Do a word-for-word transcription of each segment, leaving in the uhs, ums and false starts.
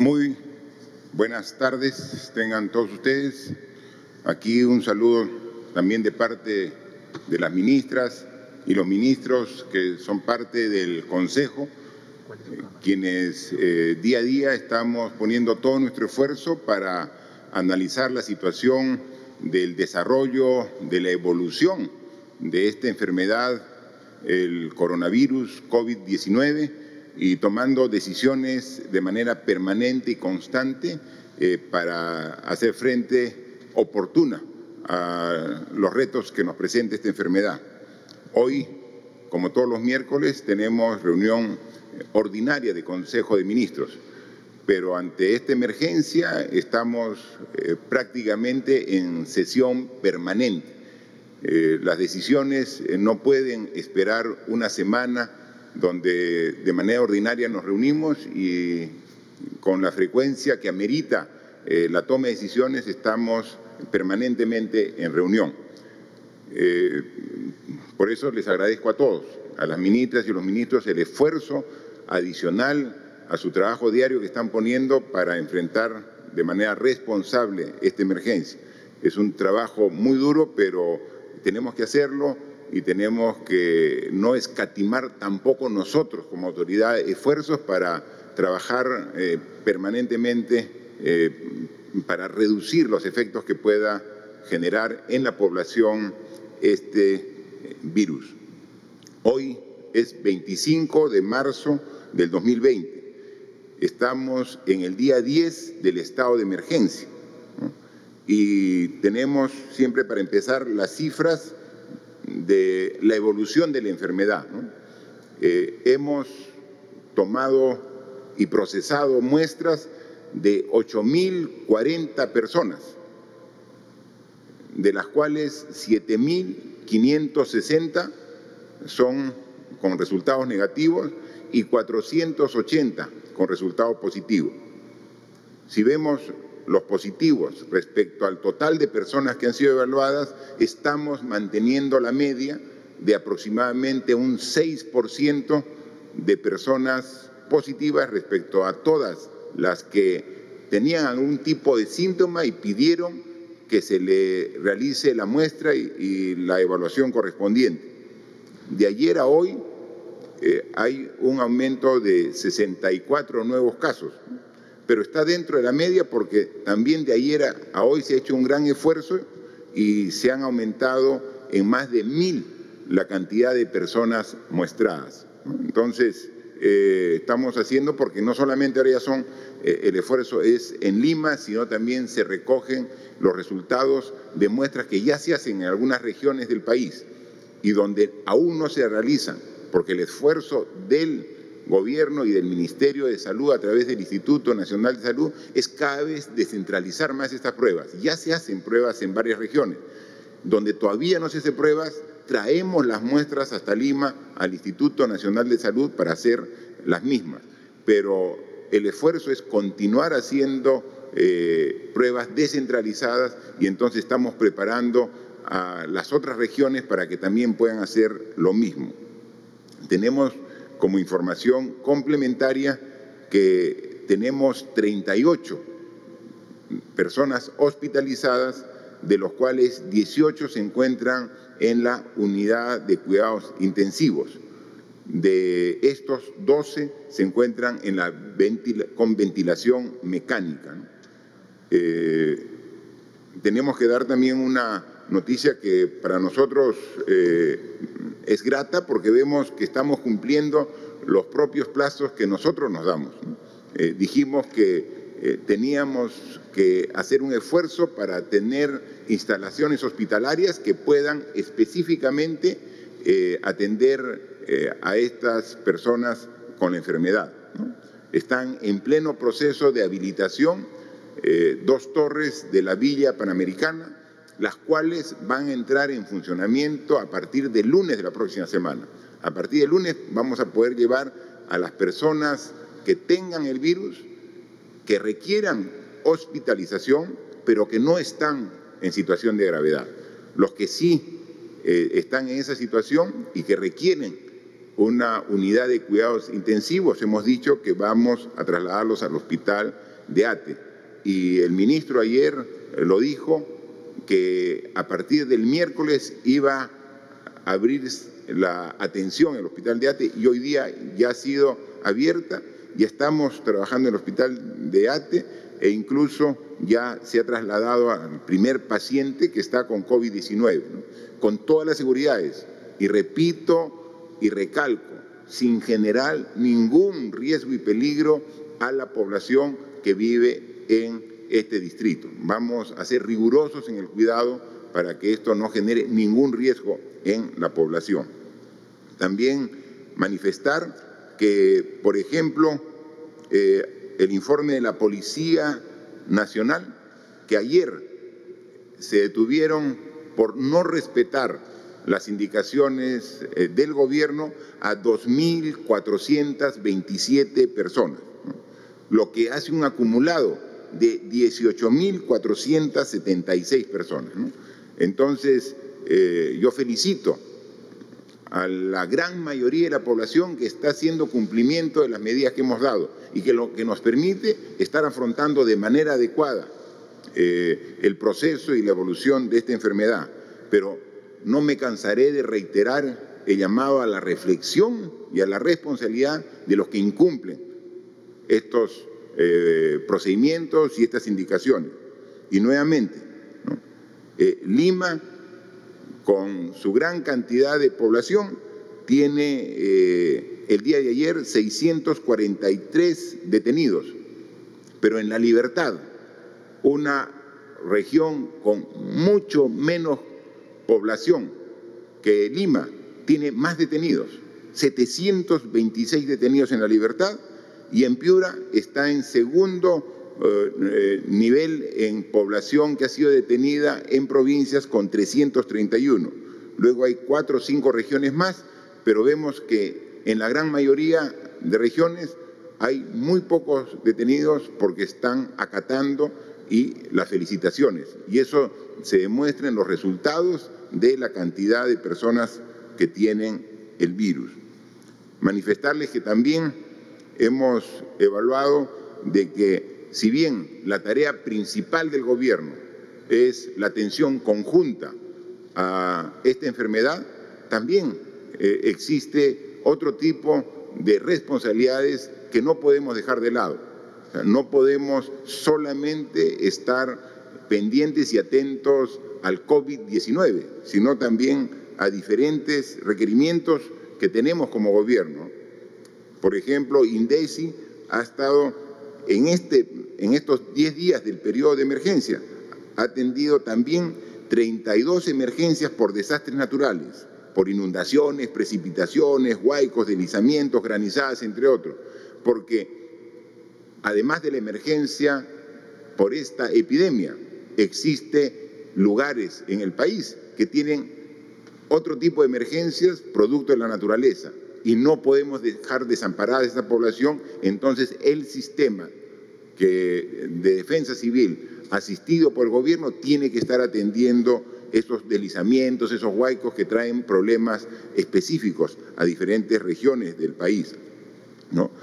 Muy buenas tardes, tengan todos ustedes. Aquí un saludo también de parte de las ministras y los ministros que son parte del Consejo, eh, quienes eh, día a día estamos poniendo todo nuestro esfuerzo para analizar la situación del desarrollo, de la evolución de esta enfermedad, el coronavirus COVID diecinueve, y tomando decisiones de manera permanente y constante eh, para hacer frente oportuna a los retos que nos presenta esta enfermedad. Hoy, como todos los miércoles, tenemos reunión ordinaria de Consejo de Ministros, pero ante esta emergencia estamos eh, prácticamente en sesión permanente. Eh, las decisiones eh, no pueden esperar una semana donde de manera ordinaria nos reunimos y con la frecuencia que amerita eh, la toma de decisiones estamos permanentemente en reunión. Eh, por eso les agradezco a todos, a las ministras y los ministros, el esfuerzo adicional a su trabajo diario que están poniendo para enfrentar de manera responsable esta emergencia. Es un trabajo muy duro, pero tenemos que hacerlo y tenemos que no escatimar tampoco nosotros como autoridad esfuerzos para trabajar eh, permanentemente eh, para reducir los efectos que pueda generar en la población este eh, virus. Hoy es veinticinco de marzo del dos mil veinte. Estamos en el día diez del estado de emergencia, ¿no? Y tenemos siempre para empezar las cifras de la evolución de la enfermedad, ¿no? Eh, hemos tomado y procesado muestras de ocho mil cuarenta personas, de las cuales siete mil quinientos sesenta son con resultados negativos y cuatrocientos ochenta con resultado positivo. Si vemos los positivos respecto al total de personas que han sido evaluadas, estamos manteniendo la media de aproximadamente un seis por ciento de personas positivas respecto a todas las que tenían algún tipo de síntoma y pidieron que se le realice la muestra y, y la evaluación correspondiente. De ayer a hoy eh, hay un aumento de sesenta y cuatro nuevos casos, pero está dentro de la media porque también de ayer a, a hoy se ha hecho un gran esfuerzo y se han aumentado en más de mil la cantidad de personas muestradas, ¿no? Entonces, eh, estamos haciendo porque no solamente ahora ya son, eh, el esfuerzo es en Lima, sino también se recogen los resultados de muestras que ya se hacen en algunas regiones del país y donde aún no se realizan, porque el esfuerzo del Gobierno y del Ministerio de Salud a través del Instituto Nacional de Salud es cada vez descentralizar más estas pruebas. Ya se hacen pruebas en varias regiones. Donde todavía no se hacen pruebas, traemos las muestras hasta Lima al Instituto Nacional de Salud para hacer las mismas. Pero el esfuerzo es continuar haciendo eh, pruebas descentralizadas y entonces estamos preparando a las otras regiones para que también puedan hacer lo mismo. Tenemos como información complementaria que tenemos treinta y ocho personas hospitalizadas, de los cuales dieciocho se encuentran en la unidad de cuidados intensivos. De estos, doce se encuentran en la ventila, con ventilación mecánica, ¿no? Eh, tenemos que dar también una noticia que para nosotros eh, es grata porque vemos que estamos cumpliendo los propios plazos que nosotros nos damos, ¿no? Eh, dijimos que eh, teníamos que hacer un esfuerzo para tener instalaciones hospitalarias que puedan específicamente eh, atender eh, a estas personas con la enfermedad, ¿no? Están en pleno proceso de habilitación eh, dos torres de la Villa Panamericana, las cuales van a entrar en funcionamiento a partir del lunes de la próxima semana. A partir del lunes vamos a poder llevar a las personas que tengan el virus, que requieran hospitalización, pero que no están en situación de gravedad. Los que sí eh, están en esa situación y que requieren una unidad de cuidados intensivos, hemos dicho que vamos a trasladarlos al hospital de ATE. Y el ministro ayer lo dijo, que a partir del miércoles iba a abrir la atención en el hospital de ATE y hoy día ya ha sido abierta. Ya estamos trabajando en el hospital de ATE e incluso ya se ha trasladado al primer paciente que está con COVID diecinueve, ¿no? Con todas las seguridades. Y repito y recalco, sin generar ningún riesgo y peligro a la población que vive en este distrito. Vamos a ser rigurosos en el cuidado para que esto no genere ningún riesgo en la población. También manifestar que, por ejemplo, eh, el informe de la Policía Nacional, que ayer se detuvieron por no respetar las indicaciones eh, del gobierno a dos mil cuatrocientas veintisiete personas, ¿no? Lo que hace un acumulado de dieciocho mil cuatrocientas setenta y seis personas, ¿no? Entonces, eh, yo felicito a la gran mayoría de la población que está haciendo cumplimiento de las medidas que hemos dado y que lo que nos permite estar afrontando de manera adecuada eh, el proceso y la evolución de esta enfermedad. Pero no me cansaré de reiterar el llamado a la reflexión y a la responsabilidad de los que incumplen estos eh, procedimientos y estas indicaciones. Y nuevamente, ¿no? eh, Lima, con su gran cantidad de población, tiene eh, el día de ayer seiscientos cuarenta y tres detenidos, pero en La Libertad, una región con mucho menos población que Lima, tiene más detenidos, setecientos veintiséis detenidos en La Libertad, y en Piura está en segundo eh, nivel en población que ha sido detenida en provincias con trescientos treinta y uno. Luego hay cuatro o cinco regiones más, pero vemos que en la gran mayoría de regiones hay muy pocos detenidos porque están acatando, y las felicitaciones. Y eso se demuestra en los resultados de la cantidad de personas que tienen el virus. Manifestarles que también hemos evaluado de que, si bien la tarea principal del gobierno es la atención conjunta a esta enfermedad, también eh, existe otro tipo de responsabilidades que no podemos dejar de lado. O sea, no podemos solamente estar pendientes y atentos al COVID diecinueve, sino también a diferentes requerimientos que tenemos como gobierno. Por ejemplo, INDECI ha estado en, este, en estos diez días del periodo de emergencia, ha atendido también treinta y dos emergencias por desastres naturales, por inundaciones, precipitaciones, huaicos, deslizamientos, granizadas, entre otros, porque además de la emergencia por esta epidemia, existe lugares en el país que tienen otro tipo de emergencias producto de la naturaleza y no podemos dejar desamparada a esta población. Entonces el sistema que, de defensa civil asistido por el gobierno tiene que estar atendiendo esos deslizamientos, esos huaicos que traen problemas específicos a diferentes regiones del país, ¿no?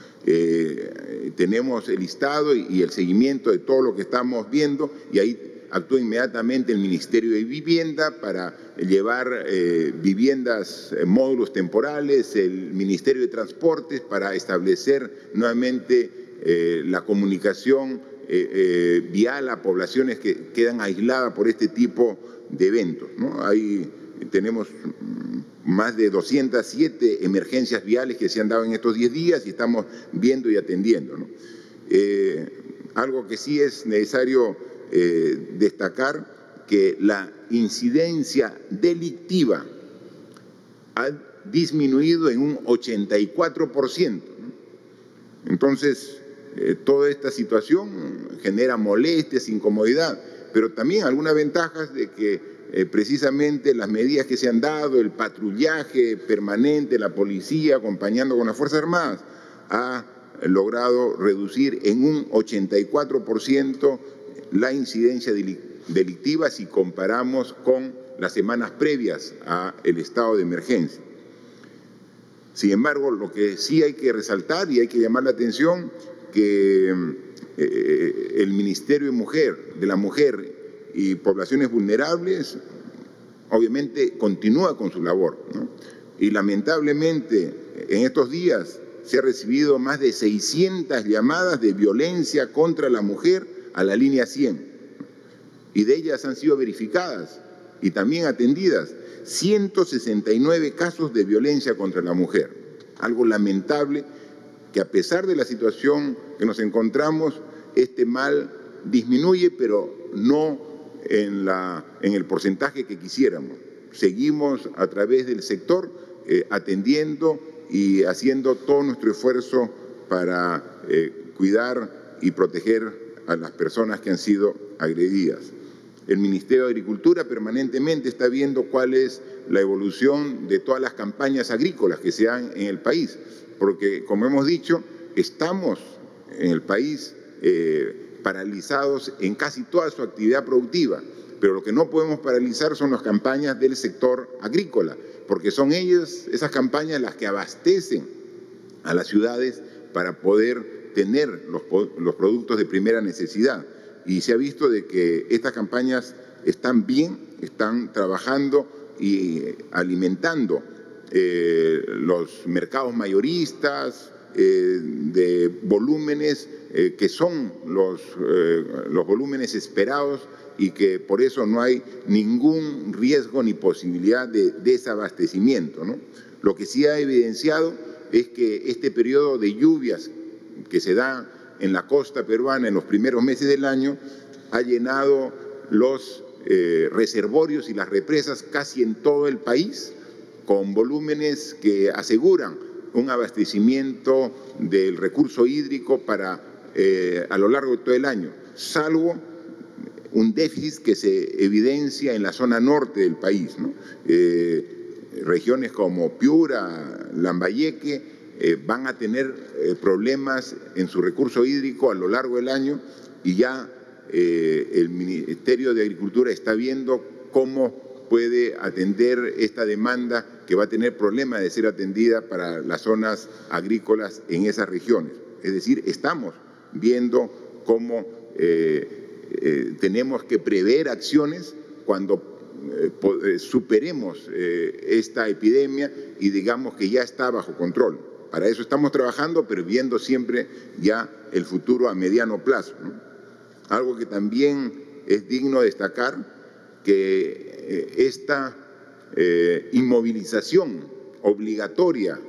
Eh, tenemos el listado y, y el seguimiento de todo lo que estamos viendo, y ahí actúa inmediatamente el Ministerio de Vivienda para llevar eh, viviendas, eh, módulos temporales, el Ministerio de Transportes para establecer nuevamente eh, la comunicación eh, eh, vial a poblaciones que quedan aisladas por este tipo de eventos, ¿no? Ahí tenemos más de doscientas siete emergencias viales que se han dado en estos diez días y estamos viendo y atendiendo, ¿no? Eh, algo que sí es necesario eh, destacar, que la incidencia delictiva ha disminuido en un ochenta y cuatro por ciento, ¿no? Entonces, eh, toda esta situación genera molestias, incomodidad, pero también algunas ventajas de que Eh, precisamente las medidas que se han dado, el patrullaje permanente, la policía acompañando con las Fuerzas Armadas, ha logrado reducir en un ochenta y cuatro por ciento la incidencia delictiva si comparamos con las semanas previas al estado de emergencia. Sin embargo, lo que sí hay que resaltar y hay que llamar la atención, que eh, el Ministerio de Mujer, de la Mujer y Poblaciones Vulnerables, obviamente continúa con su labor, ¿no? Y lamentablemente en estos días se ha recibido más de seiscientas llamadas de violencia contra la mujer a la línea cien, y de ellas han sido verificadas y también atendidas ciento sesenta y nueve casos de violencia contra la mujer. Algo lamentable, que a pesar de la situación que nos encontramos, este mal disminuye, pero no en, la, en el porcentaje que quisiéramos. Seguimos a través del sector eh, atendiendo y haciendo todo nuestro esfuerzo para eh, cuidar y proteger a las personas que han sido agredidas. El Ministerio de Agricultura permanentemente está viendo cuál es la evolución de todas las campañas agrícolas que se dan en el país, porque, como hemos dicho, estamos en el país eh, paralizados en casi toda su actividad productiva, pero lo que no podemos paralizar son las campañas del sector agrícola, porque son ellas, esas campañas, las que abastecen a las ciudades para poder tener los, los productos de primera necesidad. Y se ha visto de que estas campañas están bien, están trabajando y alimentando eh, los mercados mayoristas eh, de volúmenes eh, que son los, eh, los volúmenes esperados, y que por eso no hay ningún riesgo ni posibilidad de desabastecimiento, ¿no? Lo que sí ha evidenciado es que este periodo de lluvias que se da en la costa peruana en los primeros meses del año ha llenado los eh, reservorios y las represas casi en todo el país, con volúmenes que aseguran un abastecimiento del recurso hídrico para eh, a lo largo de todo el año, salvo un déficit que se evidencia en la zona norte del país, ¿no? Eh, regiones como Piura, Lambayeque, Eh, van a tener eh, problemas en su recurso hídrico a lo largo del año, y ya eh, el Ministerio de Agricultura está viendo cómo puede atender esta demanda que va a tener problemas de ser atendida para las zonas agrícolas en esas regiones. Es decir, estamos viendo cómo eh, eh, tenemos que prever acciones cuando eh, superemos eh, esta epidemia y digamos que ya está bajo control. Para eso estamos trabajando, pero viendo siempre ya el futuro a mediano plazo, ¿no? Algo que también es digno de destacar, que eh, esta eh, inmovilización obligatoria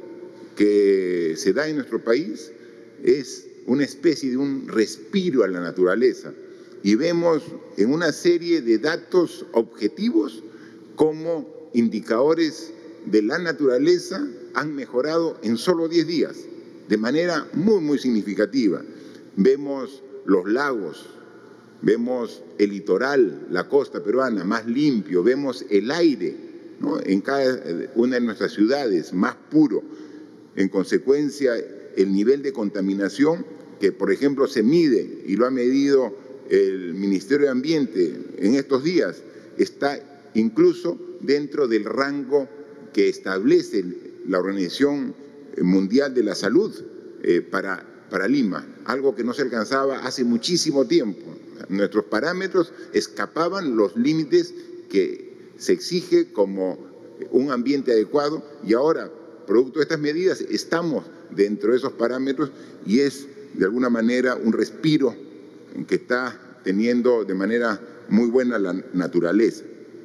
que se da en nuestro país es una especie de un respiro a la naturaleza, y vemos en una serie de datos objetivos como indicadores de la naturaleza han mejorado en solo diez días, de manera muy, muy significativa. Vemos los lagos, vemos el litoral, la costa peruana más limpio, vemos el aire, ¿no?, en cada una de nuestras ciudades más puro. En consecuencia, el nivel de contaminación que, por ejemplo, se mide y lo ha medido el Ministerio de Ambiente en estos días, está incluso dentro del rango que establece la Organización Mundial de la Salud eh, para, para Lima, algo que no se alcanzaba hace muchísimo tiempo. Nuestros parámetros escapaban los límites que se exige como un ambiente adecuado, y ahora, producto de estas medidas, estamos dentro de esos parámetros, y es de alguna manera un respiro que está teniendo de manera muy buena la naturaleza.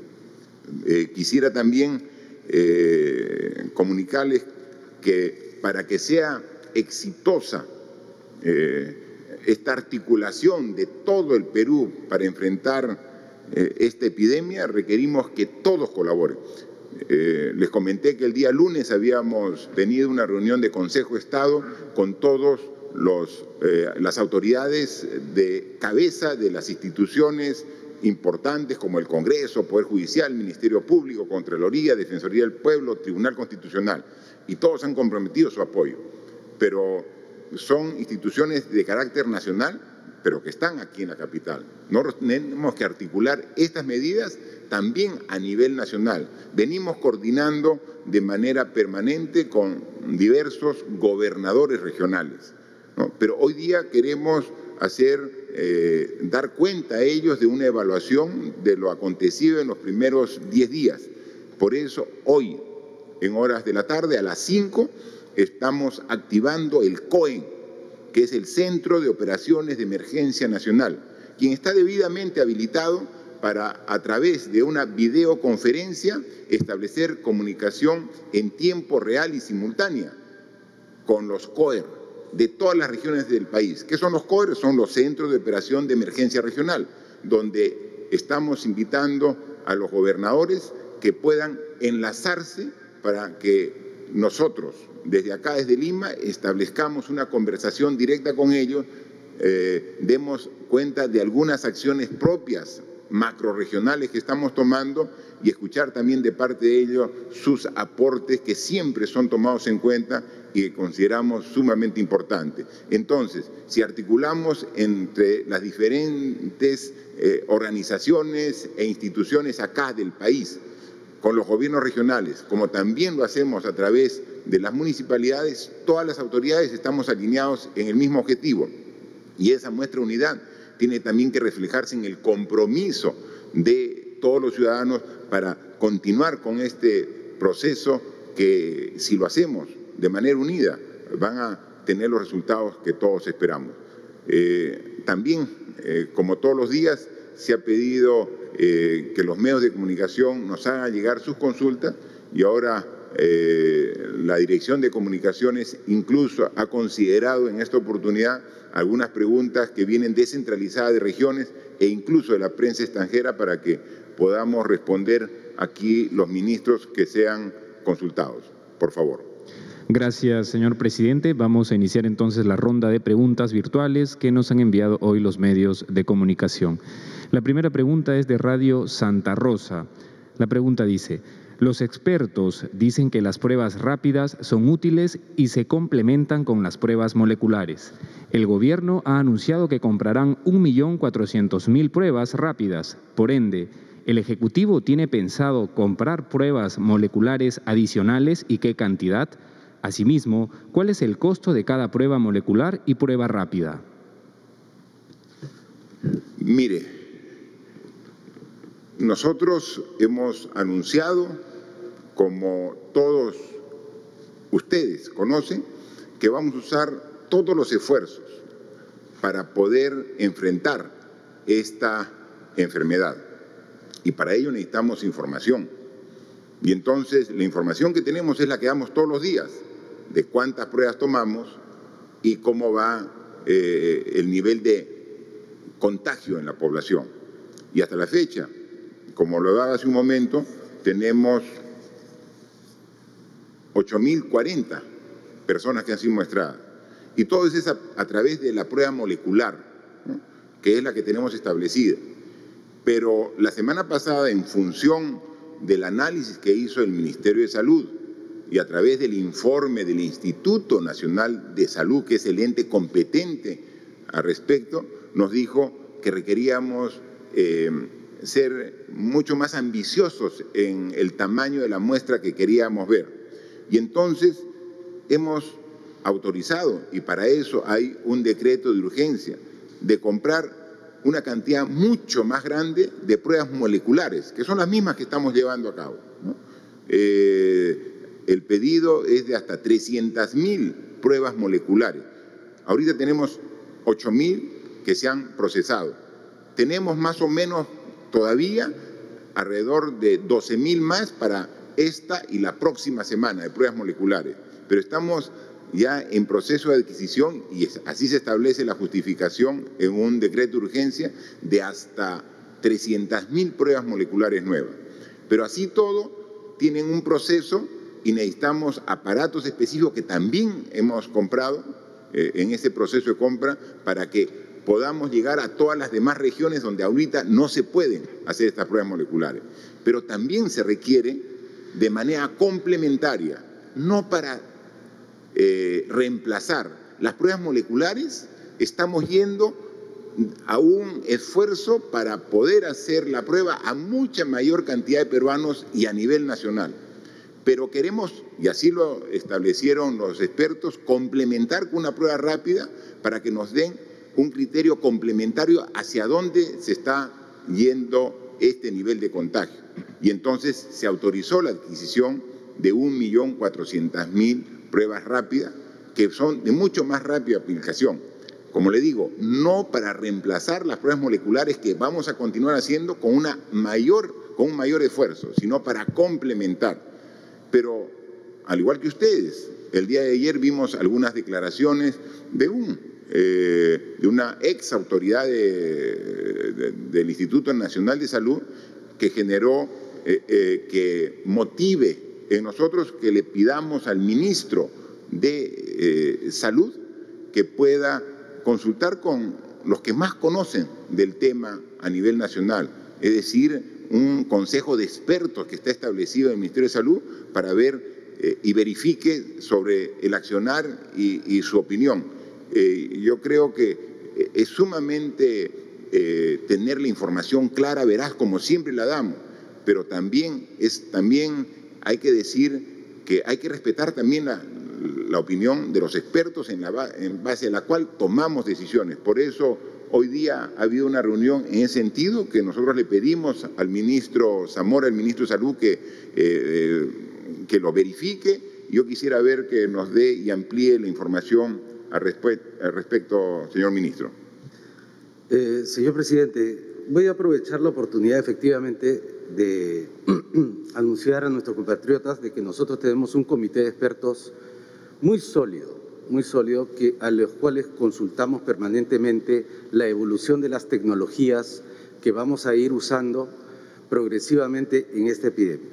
Eh, quisiera también Eh, comunicarles que para que sea exitosa eh, esta articulación de todo el Perú para enfrentar eh, esta epidemia, requerimos que todos colaboren. Eh, les comenté que el día lunes habíamos tenido una reunión de Consejo de Estado con todos los, eh, las autoridades de cabeza de las instituciones importantes como el Congreso, Poder Judicial, Ministerio Público, Contraloría, Defensoría del Pueblo, Tribunal Constitucional, y todos han comprometido su apoyo. Pero son instituciones de carácter nacional, pero que están aquí en la capital. Nosotros tenemos que articular estas medidas también a nivel nacional. Venimos coordinando de manera permanente con diversos gobernadores regionales, ¿no? Pero hoy día queremos hacer, eh, dar cuenta a ellos de una evaluación de lo acontecido en los primeros diez días. Por eso, hoy, en horas de la tarde, a las cinco, estamos activando el C O E, que es el Centro de Operaciones de Emergencia Nacional, quien está debidamente habilitado para, a través de una videoconferencia, establecer comunicación en tiempo real y simultánea con los C O E R de todas las regiones del país. ¿Qué son los C O E R? Son los Centros de Operación de Emergencia Regional, donde estamos invitando a los gobernadores que puedan enlazarse para que nosotros, desde acá, desde Lima, establezcamos una conversación directa con ellos, eh, demos cuenta de algunas acciones propias macrorregionales que estamos tomando y escuchar también de parte de ellos sus aportes que siempre son tomados en cuenta y que consideramos sumamente importantes. Entonces, si articulamos entre las diferentes eh, organizaciones e instituciones acá del país, con los gobiernos regionales, como también lo hacemos a través de las municipalidades, todas las autoridades estamos alineados en el mismo objetivo. Y esa muestra de unidad tiene también que reflejarse en el compromiso de todos los ciudadanos para continuar con este proceso que, si lo hacemos de manera unida, van a tener los resultados que todos esperamos. Eh, también, eh, como todos los días, se ha pedido eh, que los medios de comunicación nos hagan llegar sus consultas y ahora eh, la Dirección de Comunicaciones incluso ha considerado en esta oportunidad algunas preguntas que vienen descentralizadas de regiones e incluso de la prensa extranjera para que podamos responder aquí los ministros que sean consultados. Por favor. Gracias, señor presidente. Vamos a iniciar entonces la ronda de preguntas virtuales que nos han enviado hoy los medios de comunicación. La primera pregunta es de Radio Santa Rosa. La pregunta dice: los expertos dicen que las pruebas rápidas son útiles y se complementan con las pruebas moleculares. El gobierno ha anunciado que comprarán un millón cuatrocientas mil pruebas rápidas. Por ende, ¿el Ejecutivo tiene pensado comprar pruebas moleculares adicionales y qué cantidad? Asimismo, ¿cuál es el costo de cada prueba molecular y prueba rápida? Mire, nosotros hemos anunciado, como todos ustedes conocen, que vamos a usar todos los esfuerzos para poder enfrentar esta enfermedad. Y para ello necesitamos información. Y entonces la información que tenemos es la que damos todos los días, de cuántas pruebas tomamos y cómo va eh, el nivel de contagio en la población. Y hasta la fecha, como lo daba hace un momento, tenemos ocho mil cuarenta personas que han sido muestradas. Y todo eso es a, a través de la prueba molecular, ¿no?, que es la que tenemos establecida. Pero la semana pasada, en función del análisis que hizo el Ministerio de Salud y a través del informe del Instituto Nacional de Salud, que es el ente competente al respecto, nos dijo que requeríamos eh, ser mucho más ambiciosos en el tamaño de la muestra que queríamos ver. Y entonces hemos autorizado, y para eso hay un decreto de urgencia, de comprar una cantidad mucho más grande de pruebas moleculares, que son las mismas que estamos llevando a cabo, ¿no? Eh, el pedido es de hasta trescientas mil pruebas moleculares. Ahorita tenemos ocho mil que se han procesado. Tenemos más o menos todavía alrededor de doce mil más para esta y la próxima semana de pruebas moleculares. Pero estamos ya en proceso de adquisición y así se establece la justificación en un decreto de urgencia de hasta trescientas mil pruebas moleculares nuevas. Pero así todo tienen un proceso y necesitamos aparatos específicos que también hemos comprado eh, en ese proceso de compra para que podamos llegar a todas las demás regiones donde ahorita no se pueden hacer estas pruebas moleculares. Pero también se requiere de manera complementaria, no para eh, reemplazar las pruebas moleculares. Estamos yendo a un esfuerzo para poder hacer la prueba a mucha mayor cantidad de peruanos y a nivel nacional. Pero queremos, y así lo establecieron los expertos, complementar con una prueba rápida para que nos den un criterio complementario hacia dónde se está yendo este nivel de contagio. Y entonces se autorizó la adquisición de un millón cuatrocientas mil pruebas rápidas, que son de mucho más rápida aplicación. Como le digo, no para reemplazar las pruebas moleculares que vamos a continuar haciendo con, una mayor, con un mayor esfuerzo, sino para complementar. Pero, al igual que ustedes, el día de ayer vimos algunas declaraciones de, un, eh, de una ex autoridad de, de, del Instituto Nacional de Salud que generó, eh, eh, que motive en nosotros que le pidamos al ministro de eh, Salud que pueda consultar con los que más conocen del tema a nivel nacional, es decir, un consejo de expertos que está establecido en el Ministerio de Salud para ver eh, y verifique sobre el accionar y, y su opinión. Eh, yo creo que es sumamente eh, tener la información clara, veraz, como siempre la damos, pero también, es, también hay que decir que hay que respetar también la, la opinión de los expertos en, la, en base a la cual tomamos decisiones. Por eso hoy día ha habido una reunión en ese sentido que nosotros le pedimos al ministro Zamora, el ministro de Salud, que, eh, que lo verifique. Yo quisiera ver que nos dé y amplíe la información al, respe al respecto, señor ministro. Eh, señor presidente, voy a aprovechar la oportunidad efectivamente de anunciar a nuestros compatriotas de que nosotros tenemos un comité de expertos muy sólido, muy sólido, que, a los cuales consultamos permanentemente la evolución de las tecnologías que vamos a ir usando progresivamente en esta epidemia.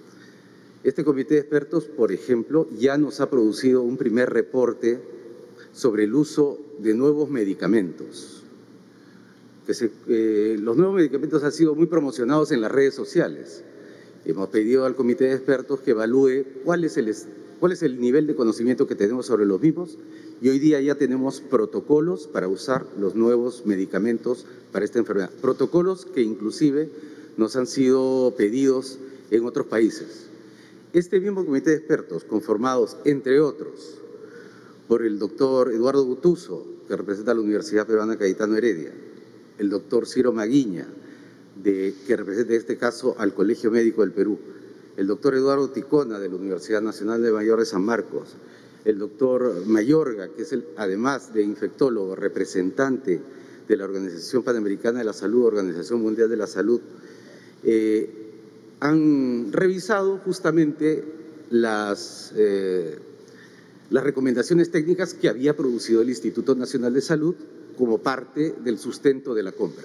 Este comité de expertos, por ejemplo, ya nos ha producido un primer reporte sobre el uso de nuevos medicamentos. Que se, eh, los nuevos medicamentos han sido muy promocionados en las redes sociales. Hemos pedido al comité de expertos que evalúe cuál es el cuál es el nivel de conocimiento que tenemos sobre los mismos, y hoy día ya tenemos protocolos para usar los nuevos medicamentos para esta enfermedad. Protocolos que inclusive nos han sido pedidos en otros países. Este mismo comité de expertos, conformados, entre otros, por el doctor Eduardo Gutuso, que representa a la Universidad Peruana Cayetano Heredia, el doctor Ciro Maguiña, de, que representa en este caso al Colegio Médico del Perú, el doctor Eduardo Ticona, de la Universidad Nacional de Mayor de San Marcos, el doctor Mayorga, que es el, además de infectólogo, representante de la Organización Panamericana de la Salud, Organización Mundial de la Salud, eh, han revisado justamente las, eh, las recomendaciones técnicas que había producido el Instituto Nacional de Salud como parte del sustento de la compra,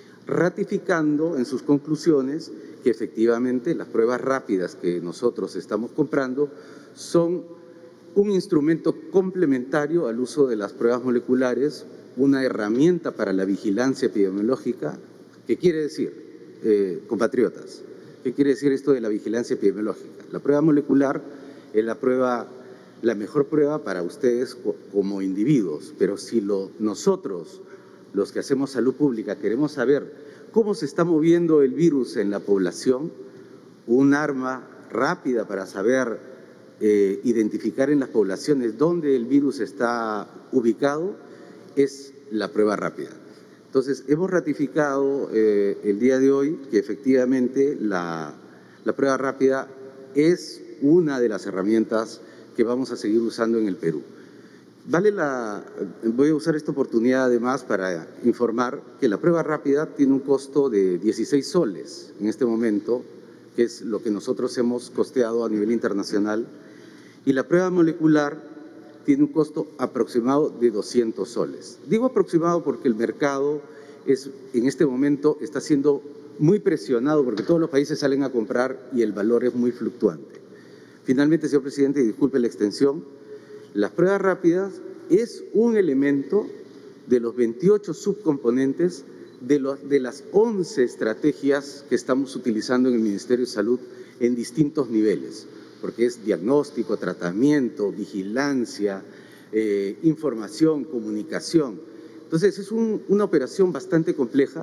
ratificando en sus conclusiones que efectivamente las pruebas rápidas que nosotros estamos comprando son un instrumento complementario al uso de las pruebas moleculares, una herramienta para la vigilancia epidemiológica. ¿Qué quiere decir, eh, compatriotas? ¿Qué quiere decir esto de la vigilancia epidemiológica? La prueba molecular es la prueba, la mejor prueba para ustedes como individuos, pero si lo, nosotros, los que hacemos salud pública, queremos saber cómo se está moviendo el virus en la población, un arma rápida para saber eh, identificar en las poblaciones dónde el virus está ubicado es la prueba rápida. Entonces, hemos ratificado eh, el día de hoy que efectivamente la, la prueba rápida es una de las herramientas que vamos a seguir usando en el Perú. Vale la, voy a usar esta oportunidad además para informar que la prueba rápida tiene un costo de dieciséis soles en este momento, que es lo que nosotros hemos costeado a nivel internacional, y la prueba molecular tiene un costo aproximado de doscientos soles. Digo aproximado porque el mercado es, en este momento está siendo muy presionado porque todos los países salen a comprar y el valor es muy fluctuante. Finalmente, señor presidente, y disculpe la extensión, las pruebas rápidas es un elemento de los veintiocho subcomponentes de, los, de las once estrategias que estamos utilizando en el Ministerio de Salud en distintos niveles, porque es diagnóstico, tratamiento, vigilancia, eh, información, comunicación. Entonces, es un, una operación bastante compleja,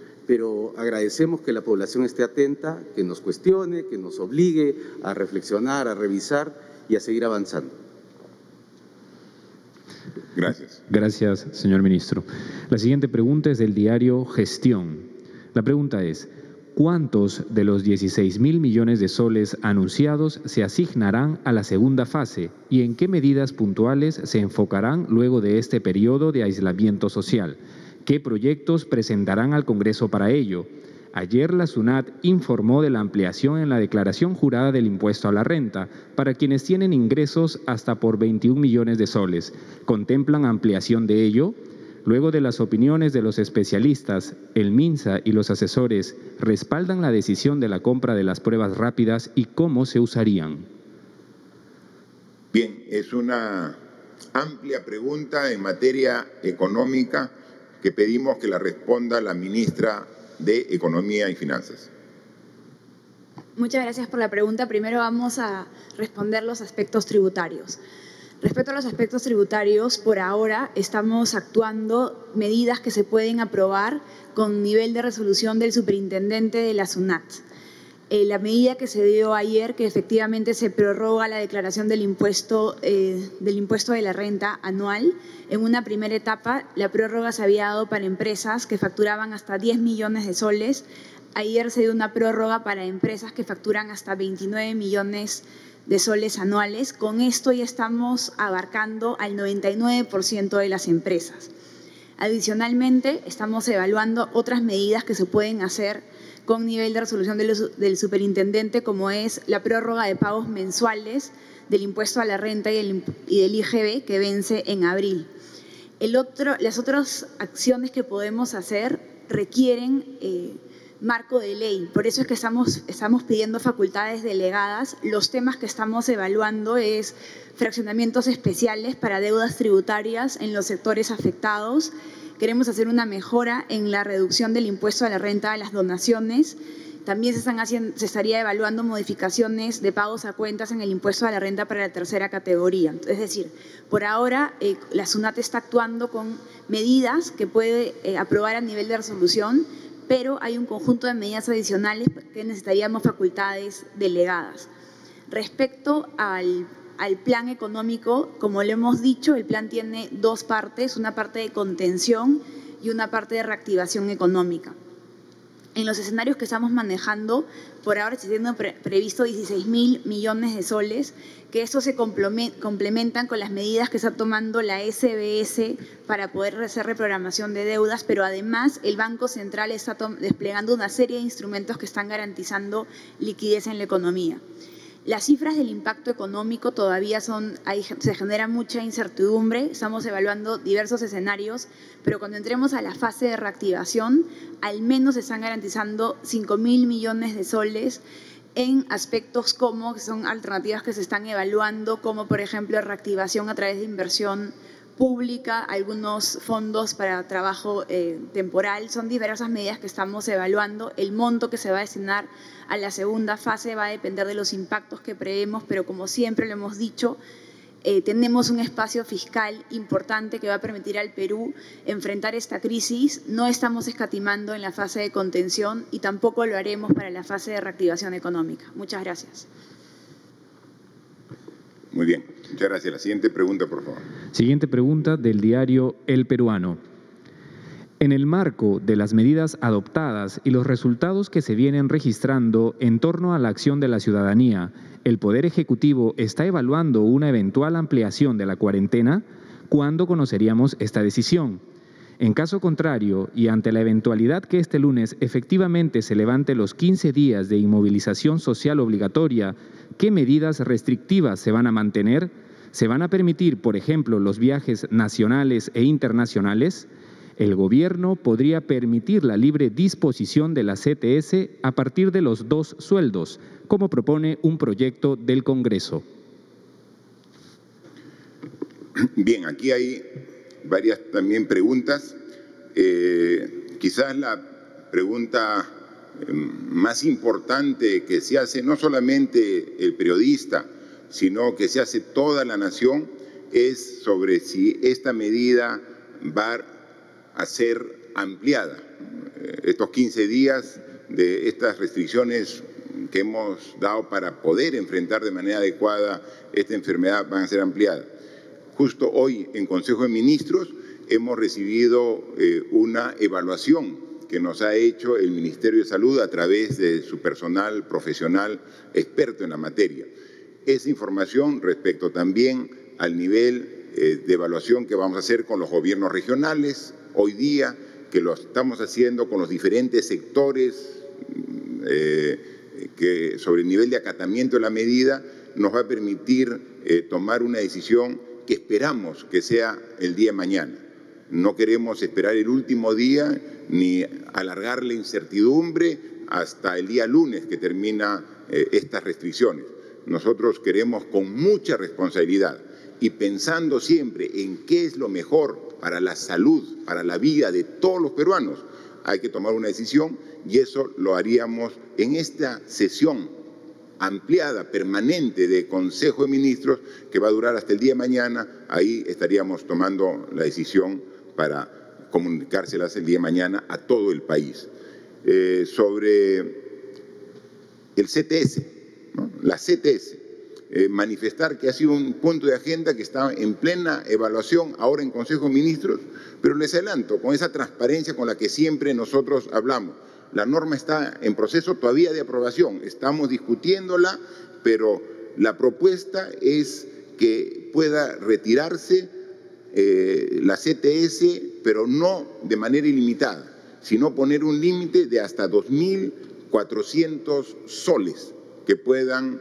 pero agradecemos que la población esté atenta, que nos cuestione, que nos obligue a reflexionar, a revisar y a seguir avanzando. Gracias. Gracias, señor ministro. La siguiente pregunta es del diario Gestión. La pregunta es, ¿cuántos de los dieciséis mil millones de soles anunciados se asignarán a la segunda fase y en qué medidas puntuales se enfocarán luego de este periodo de aislamiento social? ¿Qué proyectos presentarán al Congreso para ello? Ayer la SUNAT informó de la ampliación en la declaración jurada del impuesto a la renta para quienes tienen ingresos hasta por veintiún millones de soles. ¿Contemplan ampliación de ello? Luego de las opiniones de los especialistas, el MINSA y los asesores respaldan la decisión de la compra de las pruebas rápidas y cómo se usarían. Bien, es una amplia pregunta en materia económica que pedimos que la responda la ministra de Economía y Finanzas. Muchas gracias por la pregunta. Primero vamos a responder los aspectos tributarios. Respecto a los aspectos tributarios, por ahora estamos actuando medidas que se pueden aprobar con nivel de resolución del superintendente de la SUNAT. Eh, la medida que se dio ayer, que efectivamente se prorroga la declaración del impuesto, eh, del impuesto de la renta anual, en una primera etapa la prórroga se había dado para empresas que facturaban hasta diez millones de soles. Ayer se dio una prórroga para empresas que facturan hasta veintinueve millones de soles anuales. Con esto ya estamos abarcando al noventa y nueve por ciento de las empresas. Adicionalmente, estamos evaluando otras medidas que se pueden hacer con nivel de resolución del, del superintendente, como es la prórroga de pagos mensuales del impuesto a la renta y, el, y del I G B que vence en abril. El otro, las otras acciones que podemos hacer requieren eh, marco de ley. Por eso es que estamos, estamos pidiendo facultades delegadas. Los temas que estamos evaluando es fraccionamientos especiales para deudas tributarias en los sectores afectados. Queremos hacer una mejora en la reducción del impuesto a la renta a las donaciones. También se, están haciendo, se estaría evaluando modificaciones de pagos a cuentas en el impuesto a la renta para la tercera categoría. Es decir, por ahora eh, la SUNAT está actuando con medidas que puede eh, aprobar a nivel de resolución, pero hay un conjunto de medidas adicionales que necesitaríamos facultades delegadas. Respecto al al plan económico, como lo hemos dicho, el plan tiene dos partes, una parte de contención y una parte de reactivación económica. En los escenarios que estamos manejando, por ahora se tienen pre previsto dieciséis mil millones de soles, que estos se complementan con las medidas que está tomando la S B S para poder hacer reprogramación de deudas, pero además el Banco Central está desplegando una serie de instrumentos que están garantizando liquidez en la economía. Las cifras del impacto económico todavía son, hay, se genera mucha incertidumbre, estamos evaluando diversos escenarios, pero cuando entremos a la fase de reactivación, al menos se están garantizando cinco mil millones de soles en aspectos como, que son alternativas que se están evaluando, como por ejemplo reactivación a través de inversión pública, algunos fondos para trabajo eh, temporal. Son diversas medidas que estamos evaluando. El monto que se va a destinar a la segunda fase va a depender de los impactos que prevemos, pero como siempre lo hemos dicho, eh, tenemos un espacio fiscal importante que va a permitir al Perú enfrentar esta crisis. No estamos escatimando en la fase de contención y tampoco lo haremos para la fase de reactivación económica. Muchas gracias. Muy bien, muchas gracias. La siguiente pregunta, por favor. Siguiente pregunta del diario El Peruano. En el marco de las medidas adoptadas y los resultados que se vienen registrando en torno a la acción de la ciudadanía, ¿el Poder Ejecutivo está evaluando una eventual ampliación de la cuarentena? ¿Cuándo conoceríamos esta decisión? En caso contrario, y ante la eventualidad que este lunes efectivamente se levante los quince días de inmovilización social obligatoria, ¿qué medidas restrictivas se van a mantener? ¿Se van a permitir, por ejemplo, los viajes nacionales e internacionales? El gobierno podría permitir la libre disposición de la C T S a partir de los dos sueldos, como propone un proyecto del Congreso. Bien, aquí hay varias también preguntas. Eh, quizás la pregunta eh, más importante que se hace no solamente el periodista, sino que se hace toda la nación, es sobre si esta medida va a ser ampliada. Eh, estos quince días de estas restricciones que hemos dado para poder enfrentar de manera adecuada esta enfermedad van a ser ampliadas. Justo hoy en Consejo de Ministros hemos recibido eh, una evaluación que nos ha hecho el Ministerio de Salud a través de su personal profesional experto en la materia. Esa información respecto también al nivel eh, de evaluación que vamos a hacer con los gobiernos regionales hoy día, que lo estamos haciendo con los diferentes sectores eh, que sobre el nivel de acatamiento de la medida, nos va a permitir eh, tomar una decisión que esperamos que sea el día de mañana. No queremos esperar el último día ni alargar la incertidumbre hasta el día lunes que termina eh, estas restricciones. Nosotros queremos con mucha responsabilidad y pensando siempre en qué es lo mejor para la salud, para la vida de todos los peruanos, hay que tomar una decisión y eso lo haríamos en esta sesión ampliada, permanente de Consejo de Ministros que va a durar hasta el día de mañana. Ahí estaríamos tomando la decisión para comunicárselas el día de mañana a todo el país. Eh, sobre el C T S, ¿no? La C T S, eh, manifestar que ha sido un punto de agenda que está en plena evaluación ahora en Consejo de Ministros, pero les adelanto, con esa transparencia con la que siempre nosotros hablamos. La norma está en proceso todavía de aprobación, estamos discutiéndola, pero la propuesta es que pueda retirarse eh, la C T S, pero no de manera ilimitada, sino poner un límite de hasta dos mil cuatrocientos soles que puedan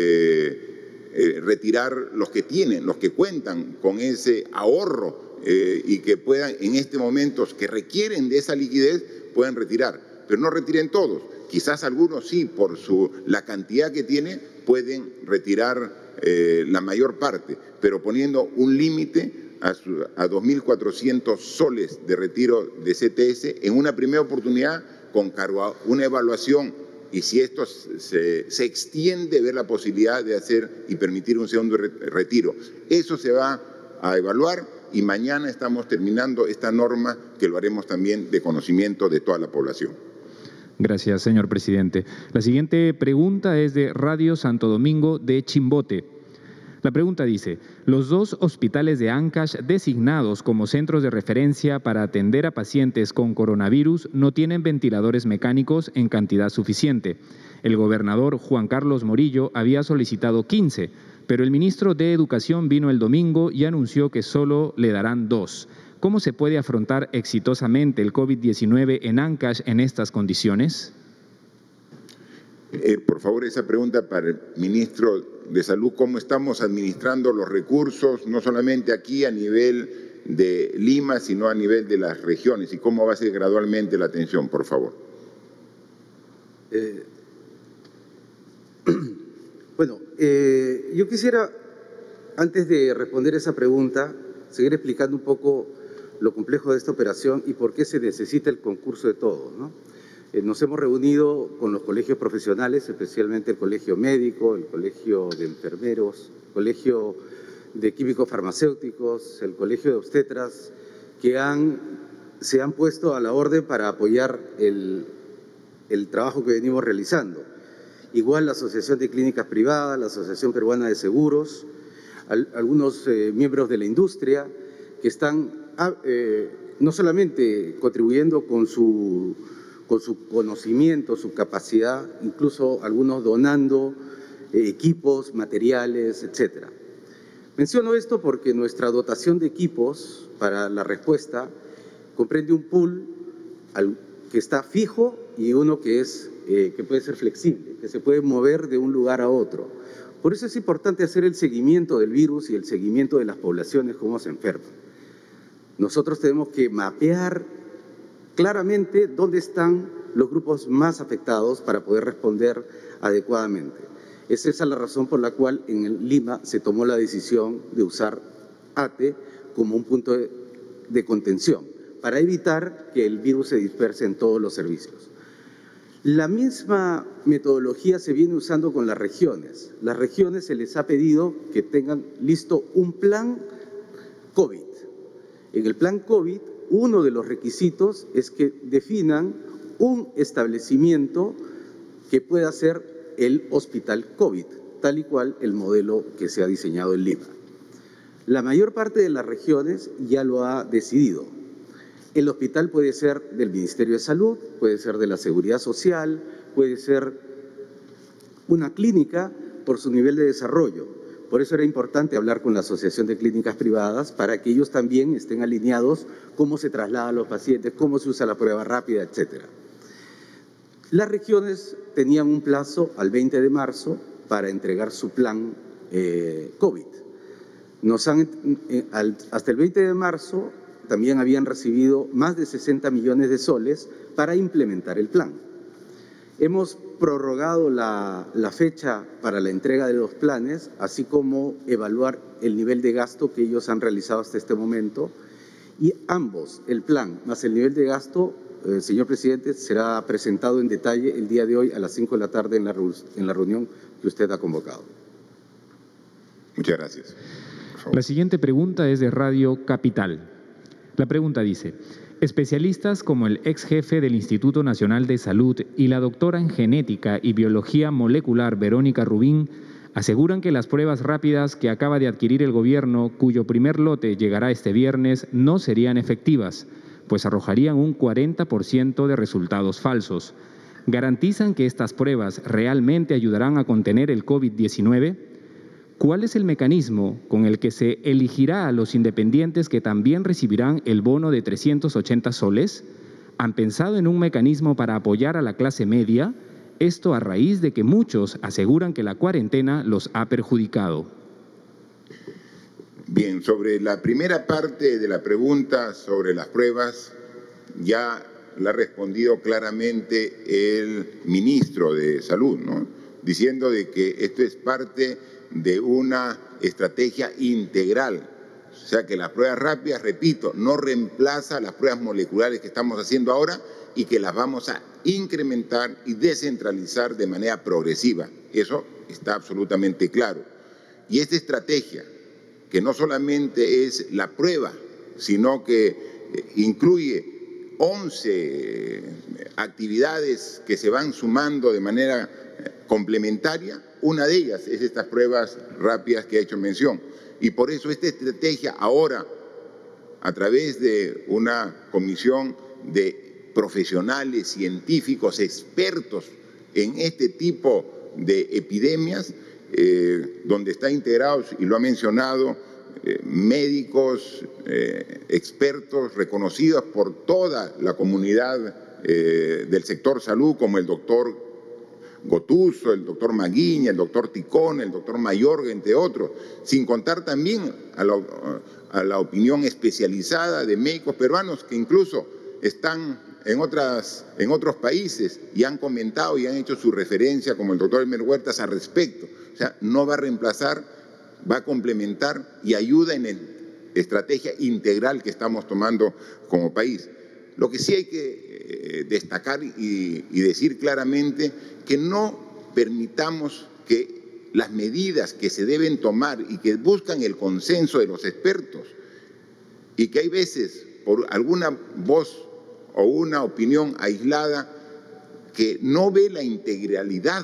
eh, eh, retirar los que tienen, los que cuentan con ese ahorro eh, y que puedan en este momento, que requieren de esa liquidez, puedan retirar. Pero no retiren todos. Quizás algunos sí, por su, la cantidad que tiene, pueden retirar eh, la mayor parte, pero poniendo un límite a, a dos mil cuatrocientos soles de retiro de C T S en una primera oportunidad con cargo a una evaluación y si esto se, se extiende, ver la posibilidad de hacer y permitir un segundo retiro. Eso se va a evaluar y mañana estamos terminando esta norma que lo haremos también de conocimiento de toda la población. Gracias, señor presidente. La siguiente pregunta es de Radio Santo Domingo de Chimbote. La pregunta dice, los dos hospitales de Ancash designados como centros de referencia para atender a pacientes con coronavirus no tienen ventiladores mecánicos en cantidad suficiente. El gobernador Juan Carlos Morillo había solicitado quince, pero el ministro de Educación vino el domingo y anunció que solo le darán dos. ¿Cómo se puede afrontar exitosamente el COVID diecinueve en Ancash en estas condiciones? Eh, por favor, esa pregunta para el ministro de Salud, ¿cómo estamos administrando los recursos, no solamente aquí a nivel de Lima, sino a nivel de las regiones? ¿Y cómo va a ser gradualmente la atención, por favor? Eh, bueno, eh, yo quisiera, antes de responder esa pregunta, seguir explicando un poco lo complejo de esta operación y por qué se necesita el concurso de todos, ¿no? Eh, nos hemos reunido con los colegios profesionales, especialmente el Colegio Médico, el Colegio de Enfermeros, el Colegio de Químicos Farmacéuticos, el Colegio de Obstetras, que han, se han puesto a la orden para apoyar el, el trabajo que venimos realizando. Igual la Asociación de Clínicas Privadas, la Asociación Peruana de Seguros, al, algunos eh, miembros de la industria que están ah, eh, no solamente contribuyendo con su con su conocimiento, su capacidad, incluso algunos donando eh, equipos, materiales, etcétera. Menciono esto porque nuestra dotación de equipos para la respuesta comprende un pool al, que está fijo y uno que, es, eh, que puede ser flexible, que se puede mover de un lugar a otro. Por eso es importante hacer el seguimiento del virus y el seguimiento de las poblaciones, cómo se enferman. Nosotros tenemos que mapear claramente dónde están los grupos más afectados para poder responder adecuadamente. Es esa la razón por la cual en Lima se tomó la decisión de usar A T E como un punto de, de contención, para evitar que el virus se disperse en todos los servicios. La misma metodología se viene usando con las regiones. Las regiones se les ha pedido que tengan listo un plan COVID. En el plan COVID, uno de los requisitos es que definan un establecimiento que pueda ser el hospital COVID, tal y cual el modelo que se ha diseñado en Lima. La mayor parte de las regiones ya lo ha decidido. El hospital puede ser del Ministerio de Salud, puede ser de la Seguridad Social, puede ser una clínica por su nivel de desarrollo. Por eso era importante hablar con la Asociación de Clínicas Privadas para que ellos también estén alineados cómo se traslada a los pacientes, cómo se usa la prueba rápida, etcétera. Las regiones tenían un plazo al veinte de marzo para entregar su plan eh, COVID. Nos han, eh, al, hasta el veinte de marzo también habían recibido más de sesenta millones de soles para implementar el plan. Hemos prorrogado la, la fecha para la entrega de los planes, así como evaluar el nivel de gasto que ellos han realizado hasta este momento. Y ambos, el plan más el nivel de gasto, eh, señor presidente, será presentado en detalle el día de hoy a las cinco de la tarde en la, en la reunión que usted ha convocado. Muchas gracias. La siguiente pregunta es de Radio Capital. La pregunta dice: especialistas como el ex jefe del Instituto Nacional de Salud y la doctora en genética y biología molecular Verónica Rubín aseguran que las pruebas rápidas que acaba de adquirir el gobierno, cuyo primer lote llegará este viernes, no serían efectivas, pues arrojarían un cuarenta por ciento de resultados falsos. ¿Garantizan que estas pruebas realmente ayudarán a contener el COVID diecinueve? ¿Cuál es el mecanismo con el que se elegirá a los independientes que también recibirán el bono de trescientos ochenta soles? ¿Han pensado en un mecanismo para apoyar a la clase media? Esto a raíz de que muchos aseguran que la cuarentena los ha perjudicado. Bien, sobre la primera parte de la pregunta sobre las pruebas, ya la ha respondido claramente el ministro de Salud, ¿no? Diciendo de que esto es parte de una estrategia integral. O sea que las pruebas rápidas, repito, no reemplaza las pruebas moleculares que estamos haciendo ahora y que las vamos a incrementar y descentralizar de manera progresiva. Eso está absolutamente claro. Y esta estrategia, que no solamente es la prueba, sino que incluye once actividades que se van sumando de manera complementaria, una de ellas es estas pruebas rápidas que he hecho mención. Y por eso esta estrategia ahora, a través de una comisión de profesionales, científicos, expertos en este tipo de epidemias, eh, donde están integrados, y lo ha mencionado, eh, médicos, eh, expertos reconocidos por toda la comunidad eh, del sector salud, como el doctor Gotuso, el doctor Maguiña, el doctor Ticón, el doctor Mayorga, entre otros, sin contar también a la, a la opinión especializada de médicos peruanos que incluso están en, otras, en otros países y han comentado y han hecho su referencia, como el doctor Elmer Huertas, al respecto. O sea, no va a reemplazar, va a complementar y ayuda en la estrategia integral que estamos tomando como país. Lo que sí hay que eh, destacar y, y decir claramente que no permitamos que las medidas que se deben tomar y que buscan el consenso de los expertos y que hay veces por alguna voz o una opinión aislada que no ve la integralidad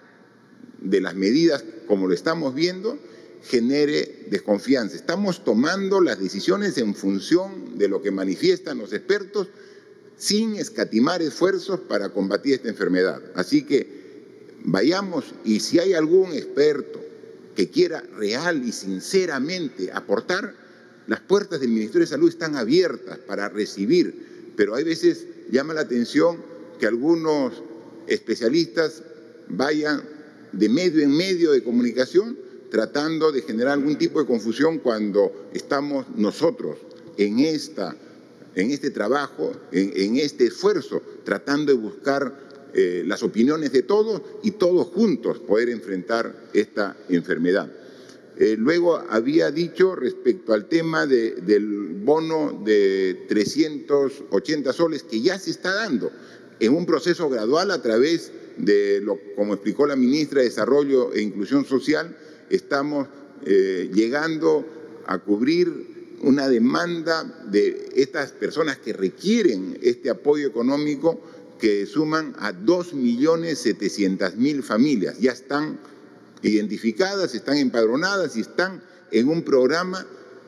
de las medidas como lo estamos viendo, genere desconfianza. Estamos tomando las decisiones en función de lo que manifiestan los expertos sin escatimar esfuerzos para combatir esta enfermedad. Así que vayamos, y si hay algún experto que quiera real y sinceramente aportar, las puertas del Ministerio de Salud están abiertas para recibir, pero hay veces llama la atención que algunos especialistas vayan de medio en medio de comunicación tratando de generar algún tipo de confusión cuando estamos nosotros en, esta, en este trabajo, en, en este esfuerzo, tratando de buscar eh, las opiniones de todos y todos juntos poder enfrentar esta enfermedad. Eh, luego había dicho respecto al tema de, del bono de trescientos ochenta soles que ya se está dando en un proceso gradual a través de, lo, como explicó la ministra de Desarrollo e Inclusión Social, estamos eh, llegando a cubrir una demanda de estas personas que requieren este apoyo económico que suman a dos millones setecientas mil familias. Ya están identificadas, están empadronadas y están en un programa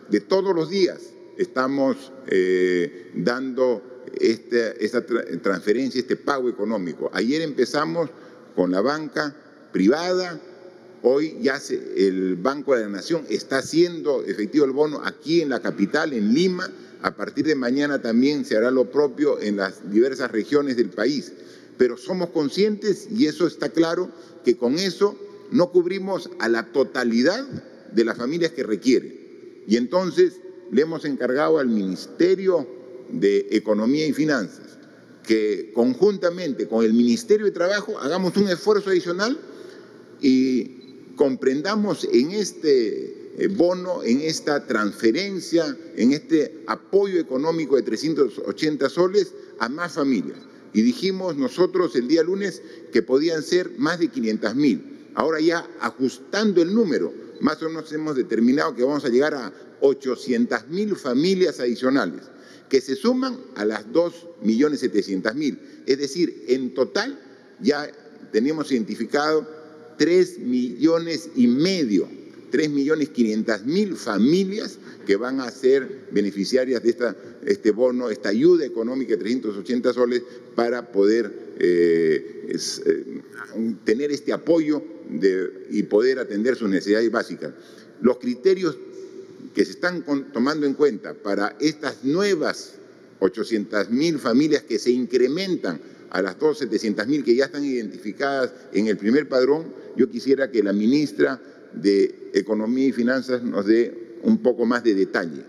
de todos los días estamos eh, dando este, esta tra transferencia, este pago económico. Ayer empezamos con la banca privada, hoy ya se, el Banco de la Nación está haciendo efectivo el bono aquí en la capital, en Lima. A partir de mañana también se hará lo propio en las diversas regiones del país. Pero somos conscientes, y eso está claro, que con eso no cubrimos a la totalidad de las familias que requieren. Y entonces le hemos encargado al Ministerio de Economía y Finanzas que conjuntamente con el Ministerio de Trabajo hagamos un esfuerzo adicional y comprendamos en este bono, en esta transferencia, en este apoyo económico de trescientos ochenta soles a más familias. Y dijimos nosotros el día lunes que podían ser más de quinientas mil. Ahora ya ajustando el número, más o menos hemos determinado que vamos a llegar a ochocientas mil familias adicionales, que se suman a las dos millones setecientas mil. Es decir, en total ya tenemos identificado tres millones y medio, tres millones quinientas mil familias que van a ser beneficiarias de esta, este bono, esta ayuda económica de trescientos ochenta soles para poder eh, es, eh, tener este apoyo de, y poder atender sus necesidades básicas. Los criterios que se están con, tomando en cuenta para estas nuevas ochocientas mil familias que se incrementan a las dos setecientas mil que ya están identificadas en el primer padrón, yo quisiera que la ministra de Economía y Finanzas nos dé un poco más de detalle.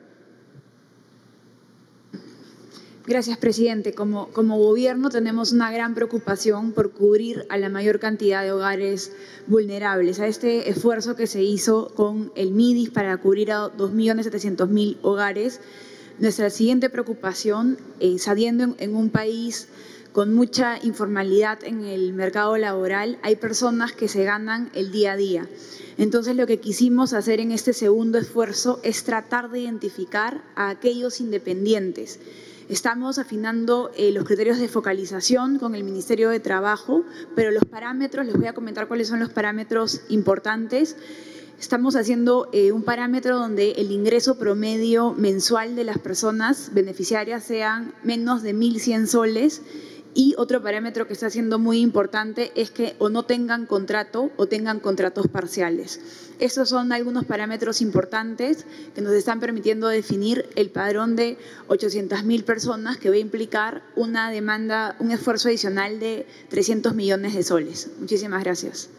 Gracias, presidente. Como, como gobierno tenemos una gran preocupación por cubrir a la mayor cantidad de hogares vulnerables. A este esfuerzo que se hizo con el MIDIS para cubrir a dos millones setecientos mil hogares, nuestra siguiente preocupación, eh, sabiendo en, en un país con mucha informalidad en el mercado laboral, hay personas que se ganan el día a día. Entonces, lo que quisimos hacer en este segundo esfuerzo es tratar de identificar a aquellos independientes. Estamos afinando eh, los criterios de focalización con el Ministerio de Trabajo, pero los parámetros, les voy a comentar cuáles son los parámetros importantes. Estamos haciendo eh, un parámetro donde el ingreso promedio mensual de las personas beneficiarias sean menos de mil cien soles. Y otro parámetro que está siendo muy importante es que o no tengan contrato o tengan contratos parciales. Estos son algunos parámetros importantes que nos están permitiendo definir el padrón de ochocientas mil personas que va a implicar una demanda, un esfuerzo adicional de trescientos millones de soles. Muchísimas gracias.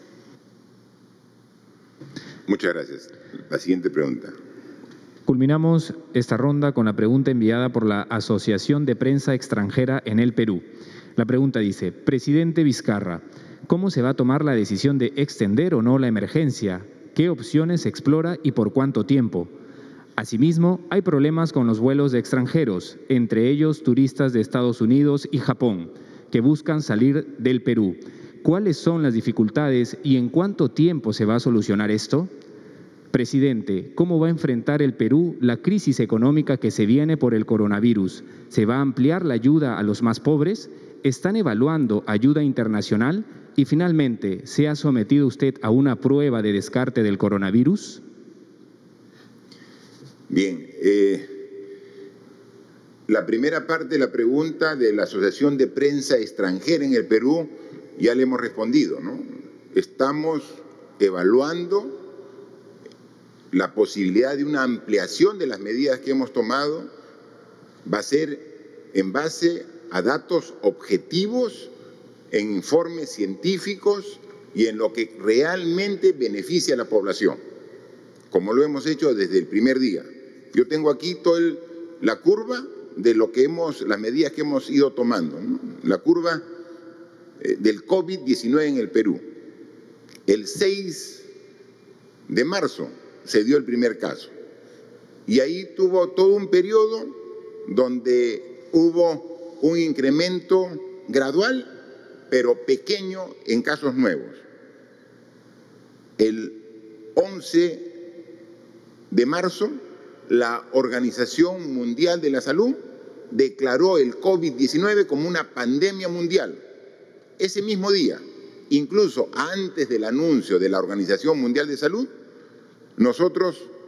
Muchas gracias. La siguiente pregunta. Culminamos esta ronda con la pregunta enviada por la Asociación de Prensa Extranjera en el Perú. La pregunta dice: Presidente Vizcarra, ¿cómo se va a tomar la decisión de extender o no la emergencia? ¿Qué opciones se explora y por cuánto tiempo? Asimismo, hay problemas con los vuelos de extranjeros, entre ellos turistas de Estados Unidos y Japón, que buscan salir del Perú. ¿Cuáles son las dificultades y en cuánto tiempo se va a solucionar esto? Presidente, ¿cómo va a enfrentar el Perú la crisis económica que se viene por el coronavirus? ¿Se va a ampliar la ayuda a los más pobres? ¿Están evaluando ayuda internacional? Y finalmente, ¿se ha sometido usted a una prueba de descarte del coronavirus? Bien, eh, la primera parte de la pregunta de la Asociación de Prensa Extranjera en el Perú ya le hemos respondido, ¿no? Estamos evaluando la posibilidad de una ampliación de las medidas que hemos tomado. Va a ser en base a datos objetivos, en informes científicos y en lo que realmente beneficia a la población, como lo hemos hecho desde el primer día. Yo tengo aquí toda la curva de lo que hemos, las medidas que hemos ido tomando, ¿no? La curva eh, del COVID diecinueve en el Perú. El seis de marzo se dio el primer caso y ahí tuvo todo un periodo donde hubo un incremento gradual pero pequeño en casos nuevos. El once de marzo la Organización Mundial de la Salud declaró el COVID diecinueve como una pandemia mundial. Ese mismo día, incluso antes del anuncio de la Organización Mundial de Salud, nosotros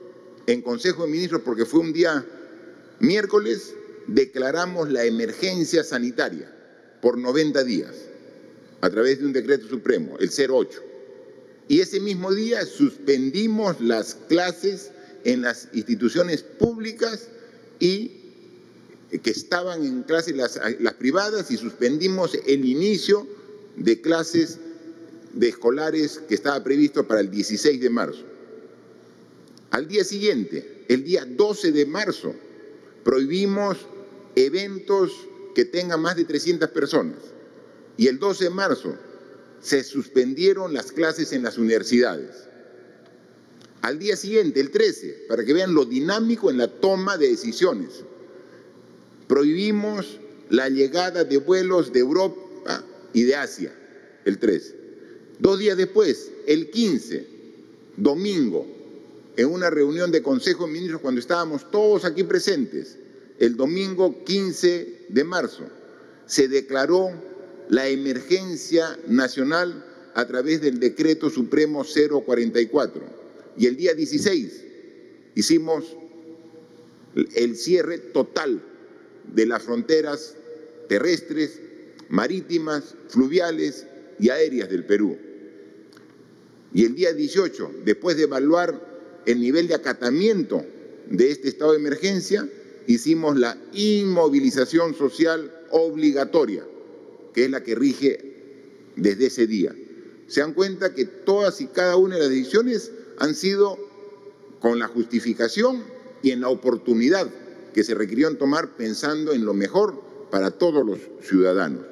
en Consejo de Ministros, porque fue un día miércoles, declaramos la emergencia sanitaria por noventa días a través de un decreto supremo, el cero ocho. Y ese mismo día suspendimos las clases en las instituciones públicas y que estaban en clases las, las privadas, y suspendimos el inicio de clases de escolares que estaba previsto para el dieciséis de marzo. Al día siguiente, el día doce de marzo, prohibimos eventos que tengan más de trescientas personas. Y el doce de marzo se suspendieron las clases en las universidades. Al día siguiente, el trece, para que vean lo dinámico en la toma de decisiones, prohibimos la llegada de vuelos de Europa y de Asia, el trece. Dos días después, el quince, domingo, en una reunión de Consejo de Ministros, cuando estábamos todos aquí presentes, el domingo quince de marzo, se declaró la emergencia nacional a través del Decreto Supremo cero cuarenta y cuatro. Y el día dieciséis hicimos el cierre total de las fronteras terrestres, marítimas, fluviales y aéreas del Perú. Y el día dieciocho, después de evaluar el nivel de acatamiento de este estado de emergencia, hicimos la inmovilización social obligatoria, que es la que rige desde ese día. Se dan cuenta que todas y cada una de las decisiones han sido con la justificación y en la oportunidad que se requirieron tomar, pensando en lo mejor para todos los ciudadanos.